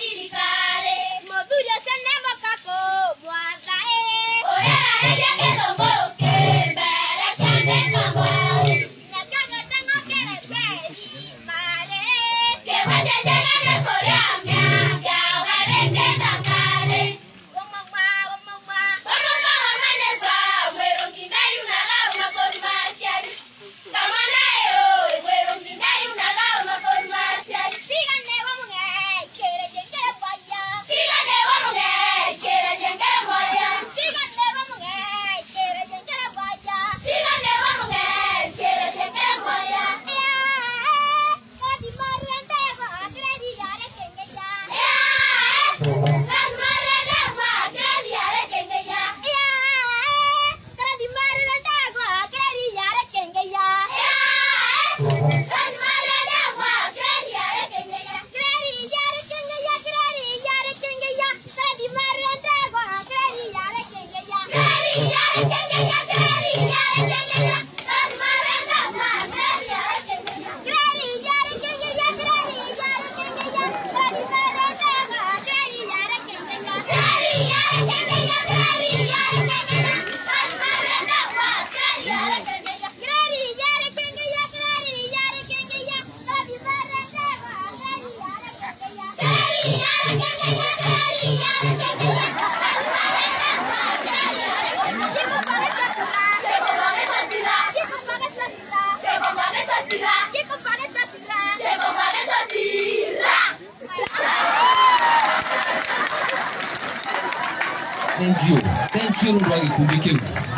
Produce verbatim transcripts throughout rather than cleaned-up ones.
Thank you. Thank you, Rwagi Kubikim.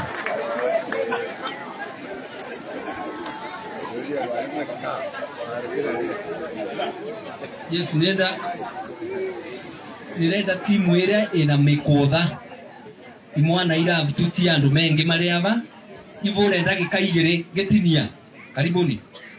Yes, nenda nenda timu ira ina mikotha imwana ira vituti andu mengi mari ava ivure ndagika igiri getinia karibuni.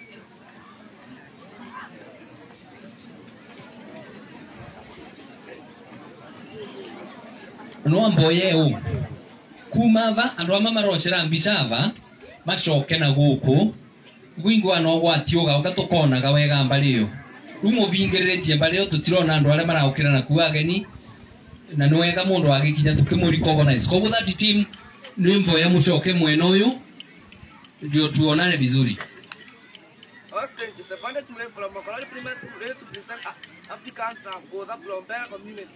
No mboye u kumava andu ama maroshera mbicava macoke na guku gwingwa no gwatioga ugatukona gawega mbariyo rumo vingiriretie mbariyo tutirona andu aria maraukira na kuwa ageni na nwega mundu agikinya tukimuri organize koguo that team ni mvoya mucoke mwena uyu ndio tuonane vizuri. Hostage is a funded plan from Makolari Primary School to present applicants from Goda Blombera community.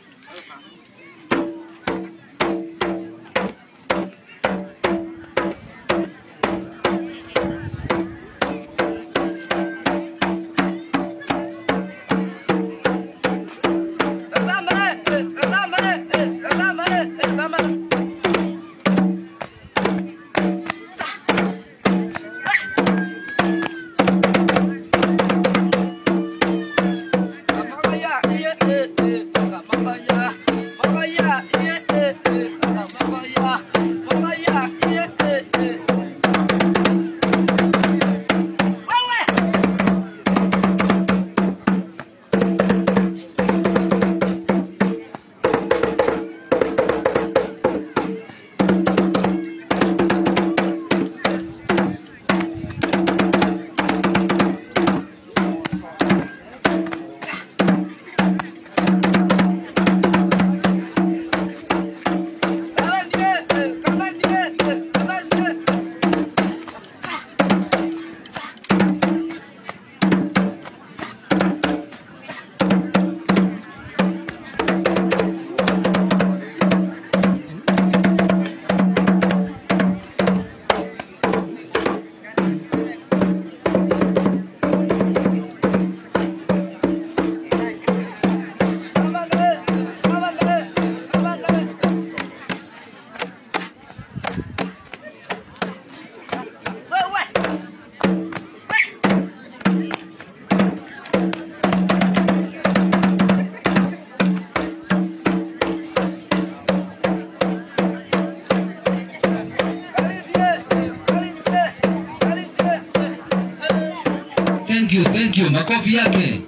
Makofi yake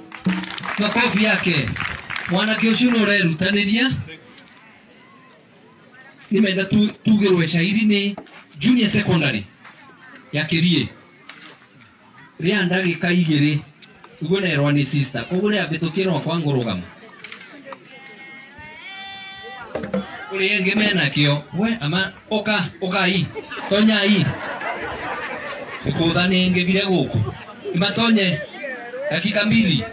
makofi yake mwanake ucio no rerutaniria nimenda tu tugirwe shairi ni junior secondary ya Kirie rianda gika igiri ugo nerwa ni sister koguo ni agitukirwa kwa ngurugama ule ngemena kio we ama oka oka hii tonya hii ikudhani ingevile guku imatonye dakika mbili.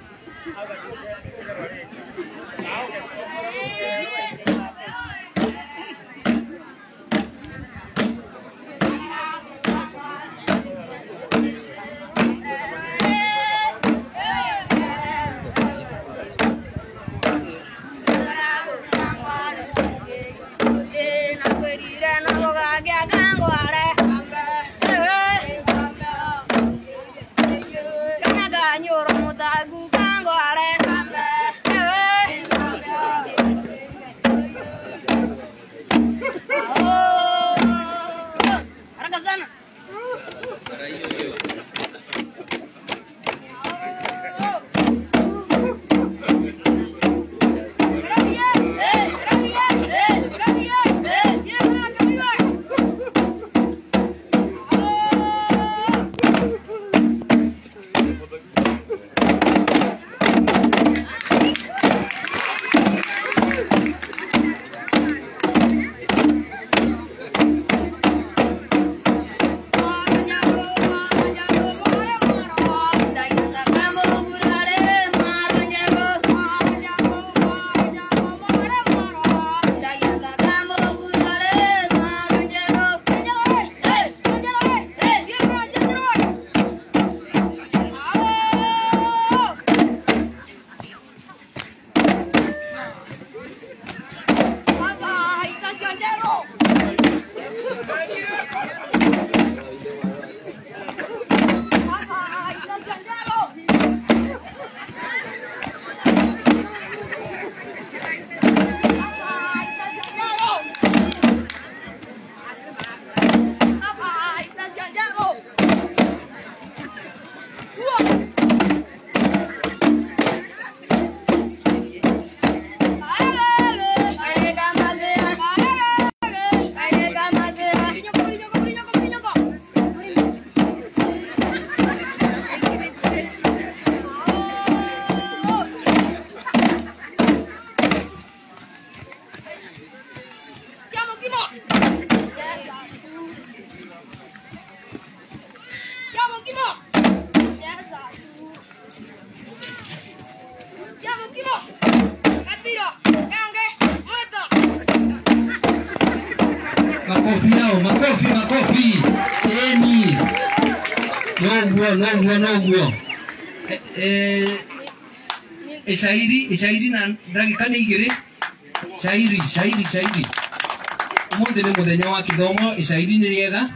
Makofi nao, makofi, makofi. Eni. Nogwo, nogwo, nogwo. Eh, eh, shahidi, shahidi na ndagika ni igiri. Shahidi, shahidi, shahidi. Umuthi ni muthenya wa kithomo, shahidi ni riega.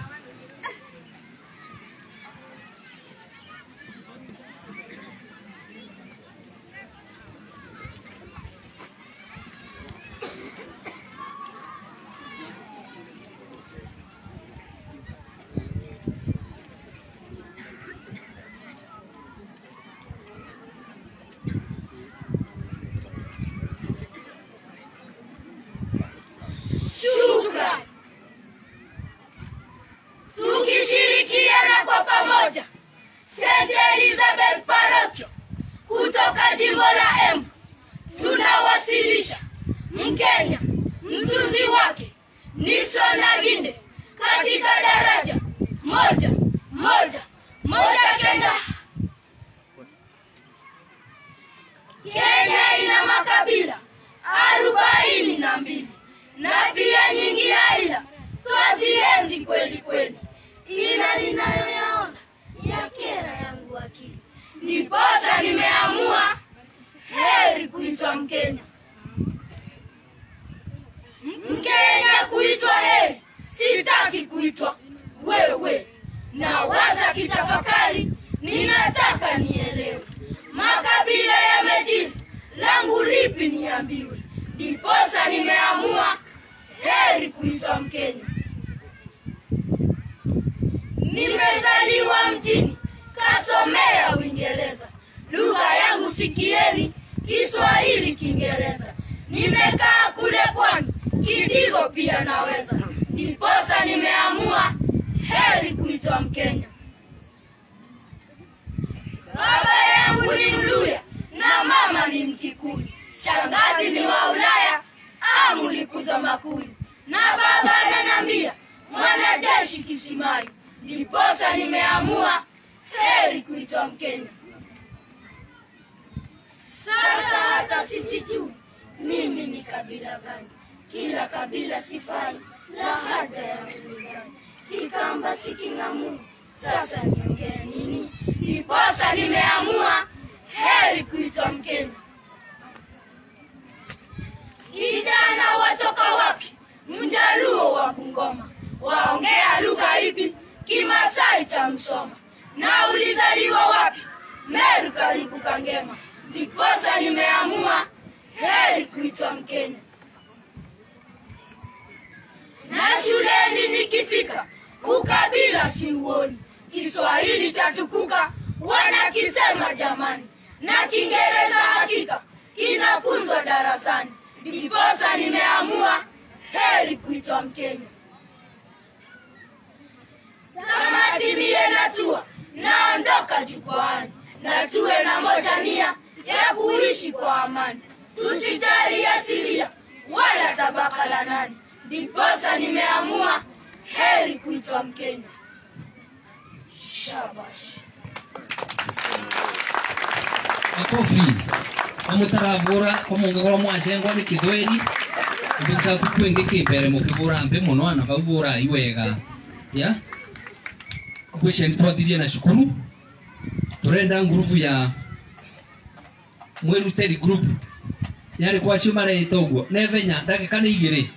Shukran. Tukishirikiana kwa pamoja, Saint Elizabeth Parokia kutoka jimbo la Embu tunawasilisha Mkenya mtunzi wake Nixon Aginde katika daraja moja moja moja Kenya. Kenya ina makabila arobaini na mbili na pia nyingi aila twazienzi kweli kweli, ila ninayoyaona ya kera yangu akili, ndiposa nimeamua heri kuitwa Mkenya. Mkenya kuitwa heri, sitaki kuitwa wewe. Na waza kitafakari, ninataka nielewe makabila yamejiri, langu lipi niambiwe, ndiposa nimeamua heri kuitwa Mkenya. Nimezaliwa mjini, kasomea Uingereza, lugha yangu sikieni Kiswahili Kiingereza. Nimekaa kule pwani, Kidigo pia naweza, ndiposa nimeamua heri kuitwa Mkenya. Baba yangu ni Mluya na mama ni Mkikuyu, shangazi ni wa Ulaya, amu likuja za Makuyu, na baba ananiambia mwanajeshi kisimani, ndiposa nimeamua heri kuitwa Mkenya. Sasa hata sijijui mimi ni kabila gani, kila kabila sifai, la haja ya kulingani, Kikamba si King'amu, sasa niongee nini? Ndiposa nimeamua heri kuitwa Mkenya. Kijana watoka wapi? Mjaluo wa Bungoma, waongea lugha ipi? Kimasai cha Msoma. Na ulizaliwa wapi? Meru karibu Kangema, ndiposa nimeamua heri kuitwa Mkenya. Na shuleni nikifika, ukabila si uoni, Kiswahili chatukuka wanakisema jamani, na Kiingereza hakika kinafunzwa darasani, ndiposa nimeamua heri kuitwa Mkenya. Tamati mie natua, naondoka jukwaani, na tuwe na moja nia ya kuishi kwa amani, tusijali asilia wala tabaka la nani, ndiposa nimeamua heri kuitwa Mkenya. Shabash. Makofi. Amutaravura komongora mwasengwa ni Kithweri. Ndinza kukwenge kibere mukivura mbe muno anavavura iwega. Ya? Kwishe ntwathirie na shukuru. Turenda nguruvu ya Mwiruteri group. Yari kwa shumare itogwo. Nevenya ndagika ni igiri.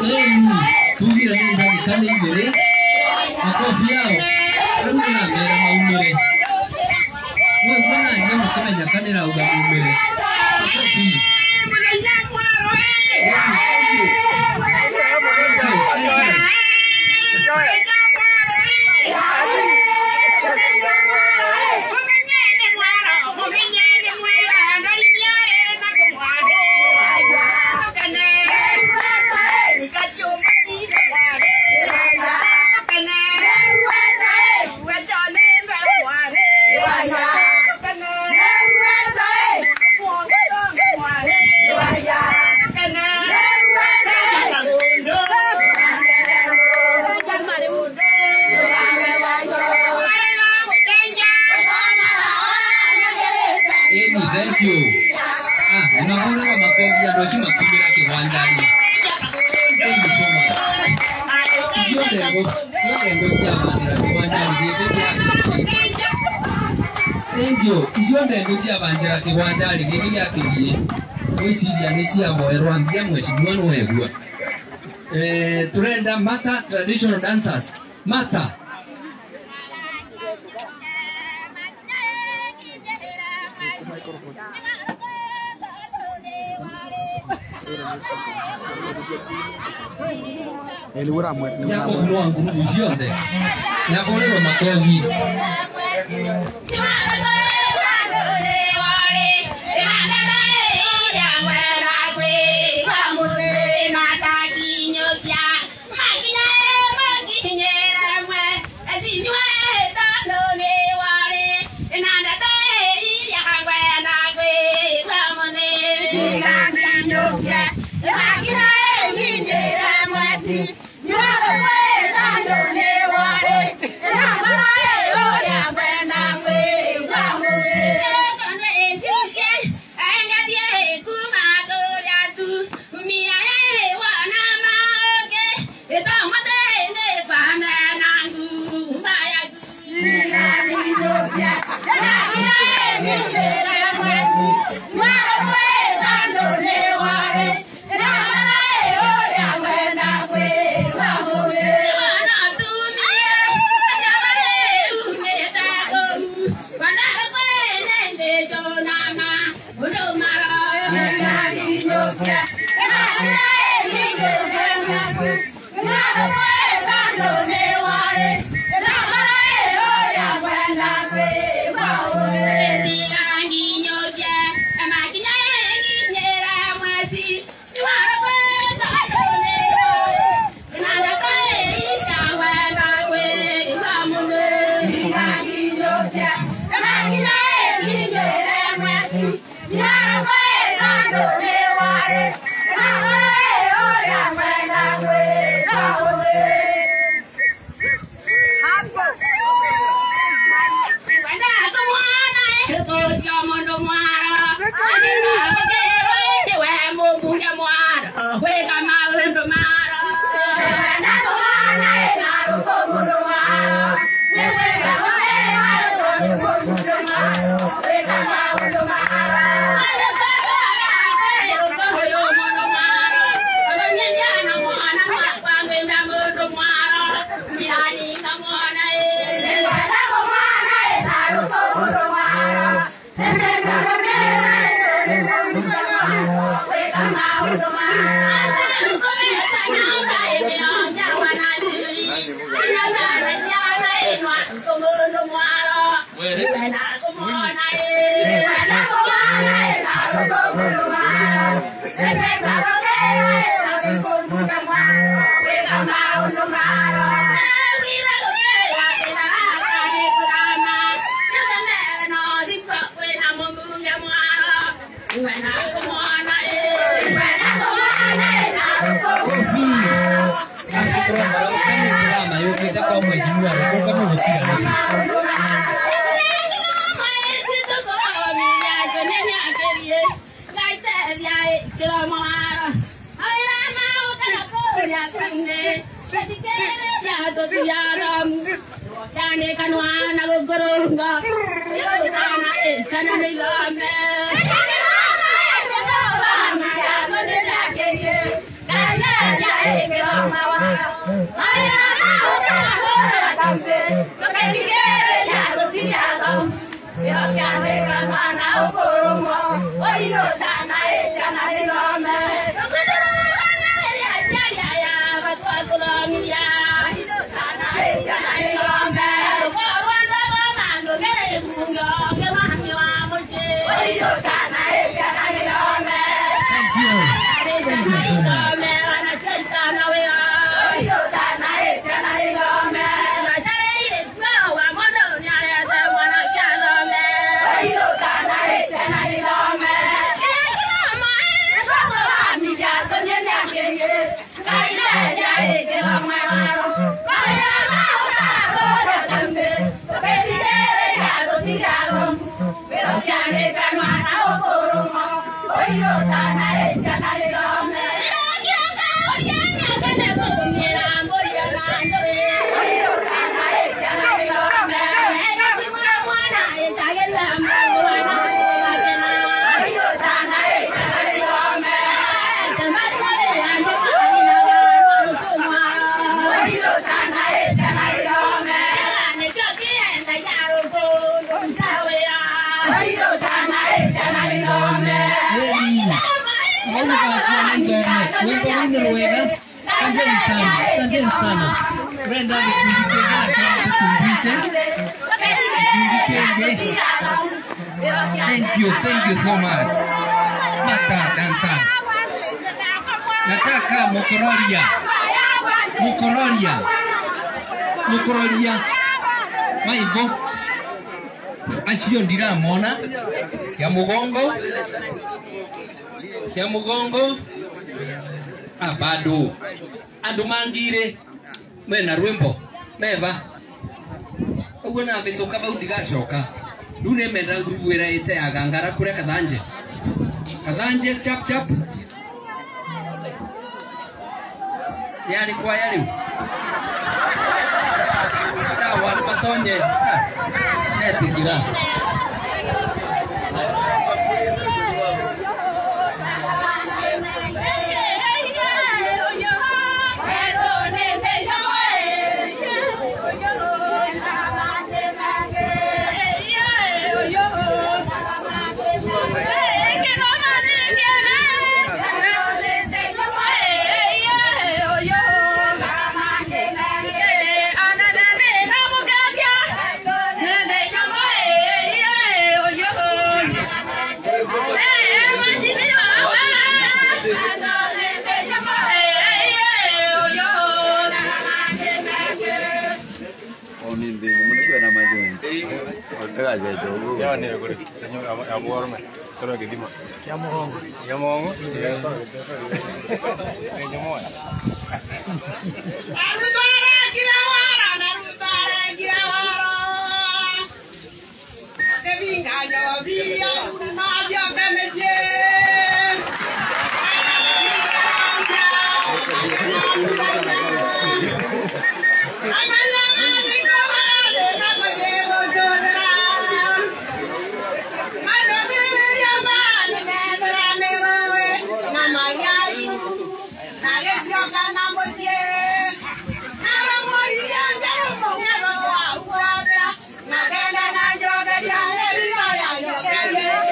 Eni, tugira nenda kani mbere. Makofi yao. Kama na mera maumire. Wewe mbona ndio msema nyakani na ugabi mbere. Makofi. Thank you. Ah, naona makofi ya doshi makumira kiwandani. Thank you so much. Yo tengo, yo tengo sia bandera kiwandani. Thank you. Yo tengo sia bandera kiwandani giki yakirie. Wiciria ni cia boerwa ambia mheshimiwa no wegua. Eh, turenda Mata traditional dancers. Mata. El ura muerte. Ya cogió un grupo de. Ya pone los macogi. Hey, so much. Thank you, thank you so much. Mata dansan. Nataka mukororia. Mukororia. Mukororia. Maivo. Acio ndiramona. Kia mugongo. Kia mugongo. Ah, bado. Andu mangire. Mena rwimbo. Meva. Ugo na vituka bau ndigacoka. Rune menda nguvwira ite agangara kure kathanje. Kathanje chap chap. Yari kwa yari. Sawa patonye. Neti jira. Yeah.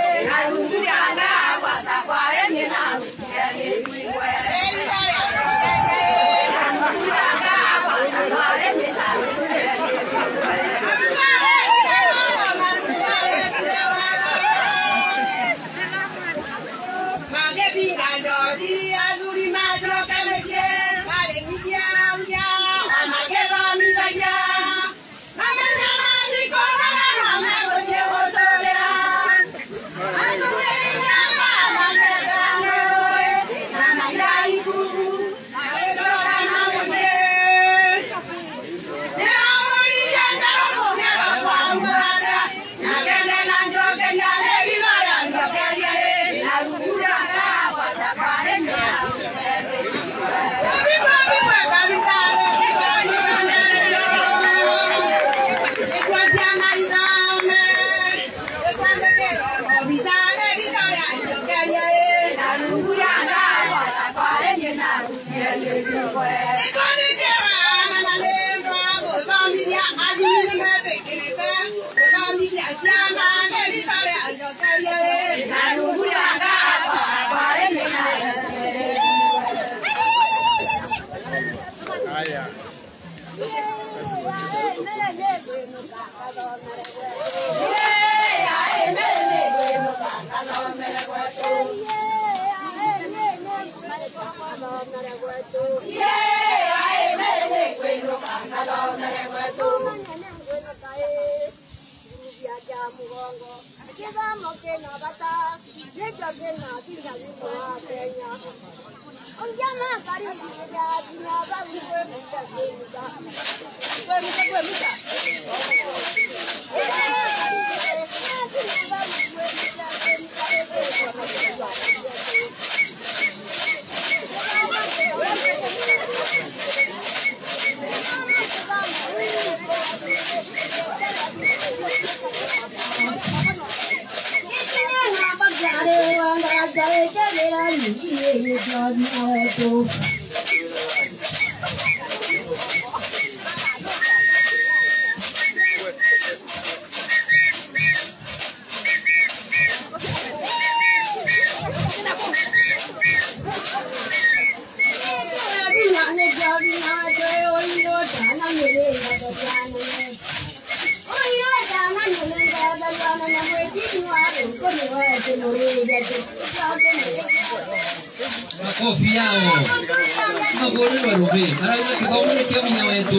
Makofi yao. Mabore wa rubi. Ara una ke kamu ni kia minya wetu.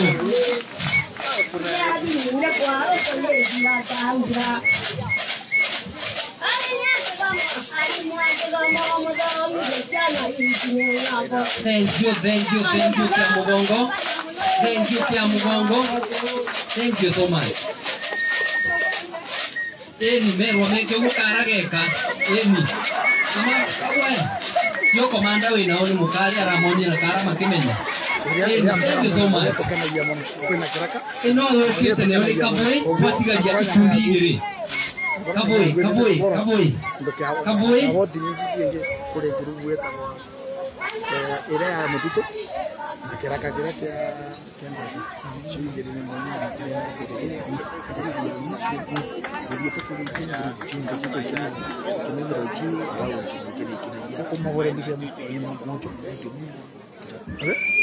Thank you, thank you, thank you, Kia Mugongo. Thank you, Kia Mugongo. Thank you so much. Eni mero meke ukara geka. Eni. Ama we. Yo komanda we na oni mukari aramoni na kara makimenya. Eni, thank you so much. Eno yo kete ne oni kaboi kwatiga ya kumbigiri. Kaboi, kaboi, kaboi. Kaboi. Kule gurubu weka ile ya mtito kiraka kile kia kenda chini ile mwana ile ile ile